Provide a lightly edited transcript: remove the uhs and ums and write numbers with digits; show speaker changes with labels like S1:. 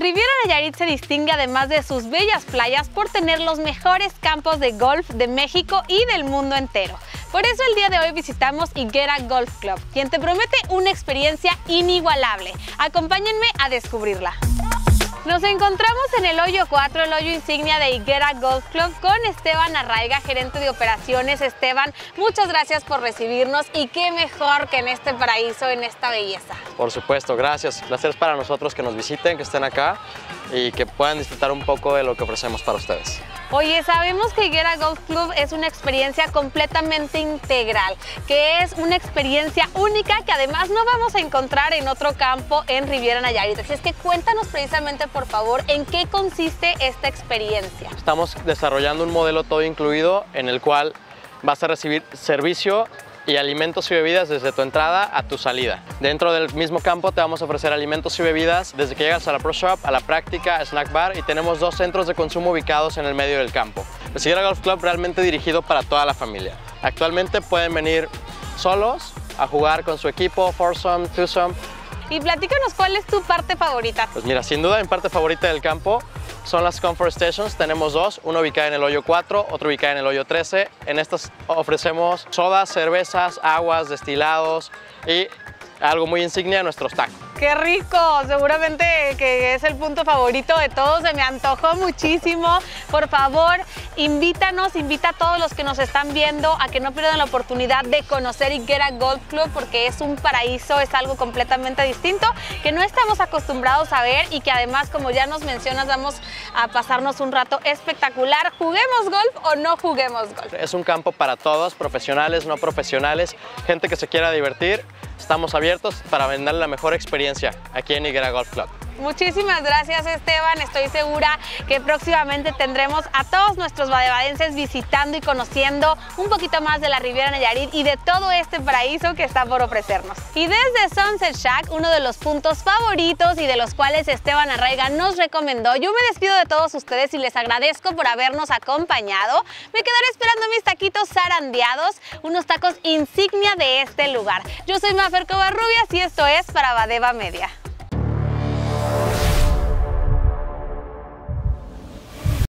S1: Riviera Nayarit se distingue, además de sus bellas playas, por tener los mejores campos de golf de México y del mundo entero. Por eso el día de hoy visitamos Higuera Golf Club, quien te promete una experiencia inigualable. Acompáñenme a descubrirla. Nos encontramos en el hoyo 4, el hoyo insignia de Higuera Golf Club, con Esteban Arraiga, gerente de operaciones. Esteban, muchas gracias por recibirnos y qué mejor que en este paraíso, en esta belleza.
S2: Por supuesto, gracias. Placer es para nosotros que nos visiten, que estén acá y que puedan disfrutar un poco de lo que ofrecemos para ustedes.
S1: Oye, sabemos que Higuera Golf Club es una experiencia completamente integral, que es una experiencia única que además no vamos a encontrar en otro campo en Riviera Nayarit. Así es que cuéntanos precisamente, por favor, en qué consiste esta experiencia.
S2: Estamos desarrollando un modelo todo incluido en el cual vas a recibir servicio y alimentos y bebidas desde tu entrada a tu salida. Dentro del mismo campo te vamos a ofrecer alimentos y bebidas desde que llegas a la Pro Shop, a la práctica, a Snack Bar, y tenemos 2 centros de consumo ubicados en el medio del campo. El Higuera Golf Club realmente dirigido para toda la familia. Actualmente pueden venir solos a jugar con su equipo, foursome, twosome.
S1: Y platícanos, ¿cuál es tu parte favorita?
S2: Pues mira, sin duda mi parte favorita del campo son las Comfort Stations. Tenemos 2, una ubicada en el hoyo 4, otra ubicada en el hoyo 13. En estas ofrecemos sodas, cervezas, aguas, destilados y algo muy insignia, nuestros tacos.
S1: ¡Qué rico! Seguramente que es el punto favorito de todos, se me antojó muchísimo. Por favor, invita a todos los que nos están viendo a que no pierdan la oportunidad de conocer Higuera Golf Club, porque es un paraíso, es algo completamente distinto que no estamos acostumbrados a ver y que además, como ya nos mencionas, vamos a pasarnos un rato espectacular. ¿Juguemos golf o no juguemos golf?
S2: Es un campo para todos, profesionales, no profesionales, gente que se quiera divertir. Estamos abiertos para brindarle la mejor experiencia aquí en Higuera Golf Club.
S1: Muchísimas gracias, Esteban. Estoy segura que próximamente tendremos a todos nuestros badevadenses visitando y conociendo un poquito más de la Riviera Nayarit y de todo este paraíso que está por ofrecernos. Y desde Sunset Shack, uno de los puntos favoritos y de los cuales Esteban Arraiga nos recomendó, yo me despido de todos ustedes y les agradezco por habernos acompañado. Me quedaré esperando mis taquitos zarandeados, unos tacos insignia de este lugar. Yo soy Mafer Covarrubias y esto es para Badeva Media.